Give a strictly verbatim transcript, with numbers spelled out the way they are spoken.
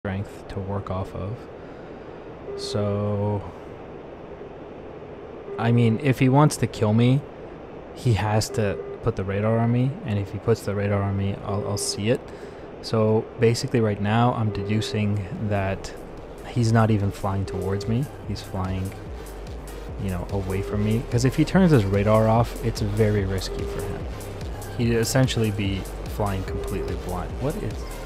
strength to work off of. So, I mean, if he wants to kill me, he has to put the radar on me, and if he puts the radar on me, I'll, I'll see it. So basically right now I'm deducing that he's not even flying towards me, he's flying, you know, away from me, because if he turns his radar off, it's very risky for him. He'd essentially be flying completely blind. What is